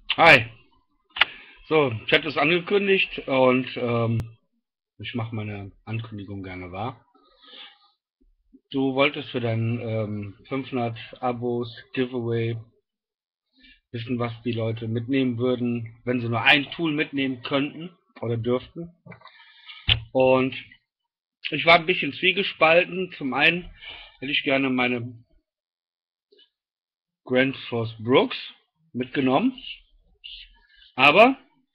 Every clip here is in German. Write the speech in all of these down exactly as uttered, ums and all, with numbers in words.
Hi. So, ich hatte es angekündigt und ähm, ich mache meine Ankündigung gerne wahr. Du wolltest für deinen ähm, fünfhundert Abos Giveaway wissen, was die Leute mitnehmen würden, wenn sie nur ein Tool mitnehmen könnten oder dürften. Und ich war ein bisschen zwiegespalten. Zum einen hätte ich gerne meine Grand Force Brooks mitgenommen. Aber,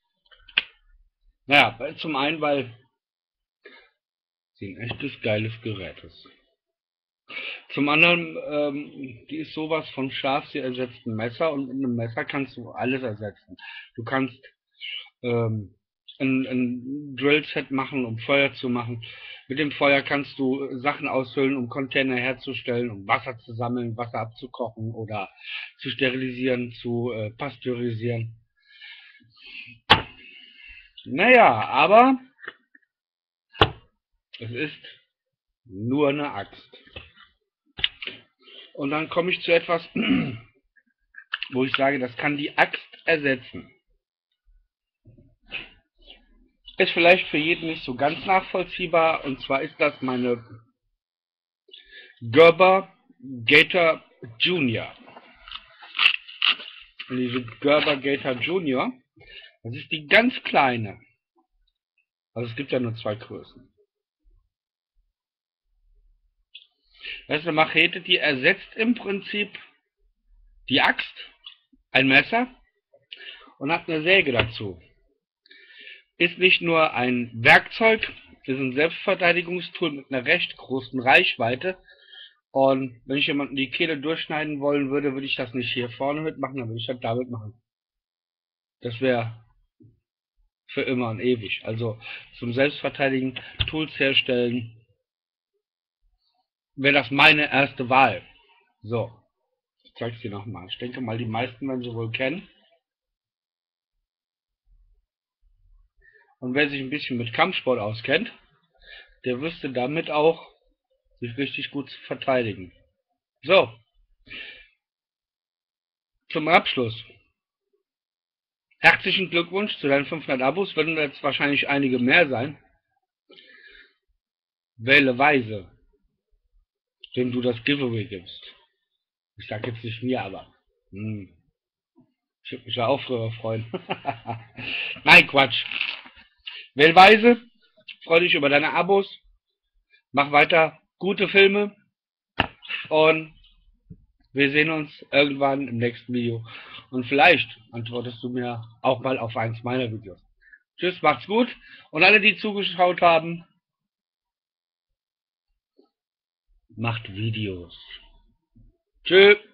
naja, zum einen, weil sie ein echtes geiles Gerät ist. Zum anderen, ähm, die ist sowas von scharf, sie ersetzt ein Messer und mit einem Messer kannst du alles ersetzen. Du kannst ähm, ein, ein Drillset machen, um Feuer zu machen. Mit dem Feuer kannst du Sachen aushöhlen, um Container herzustellen, um Wasser zu sammeln, Wasser abzukochen oder zu sterilisieren, zu äh, pasteurisieren. Naja, aber es ist nur eine Axt. Und dann komme ich zu etwas, wo ich sage, das kann die Axt ersetzen. Ist vielleicht für jeden nicht so ganz nachvollziehbar, und zwar ist das meine Gerber Gator Junior. Und diese Gerber Gator Junior, das ist die ganz kleine. Also es gibt ja nur zwei Größen. Das ist eine Machete, die ersetzt im Prinzip die Axt, ein Messer und hat eine Säge dazu. Ist nicht nur ein Werkzeug, ist ein Selbstverteidigungstool mit einer recht großen Reichweite. Und wenn ich jemanden die Kehle durchschneiden wollen würde, würde ich das nicht hier vorne mitmachen, dann würde ich das damit machen. Das wäre für immer und ewig. Also zum Selbstverteidigen, Tools herstellen, wäre das meine erste Wahl. So, ich zeige es dir nochmal. Ich denke mal, die meisten werden sie wohl kennen. Und wer sich ein bisschen mit Kampfsport auskennt, der wüsste damit auch, sich richtig gut zu verteidigen. So, zum Abschluss. Herzlichen Glückwunsch zu deinen fünfhundert Abos, werden jetzt wahrscheinlich einige mehr sein. Wähle weise, dem du das Giveaway gibst. Ich sag jetzt nicht mir, aber hm, ich würde mich ja auch drüber freuen. Nein, Quatsch. Wähl weise, freu dich über deine Abos, mach weiter gute Filme und wir sehen uns irgendwann im nächsten Video. Und vielleicht antwortest du mir auch mal auf eins meiner Videos. Tschüss, macht's gut. Und alle, die zugeschaut haben, macht Videos. Tschüss.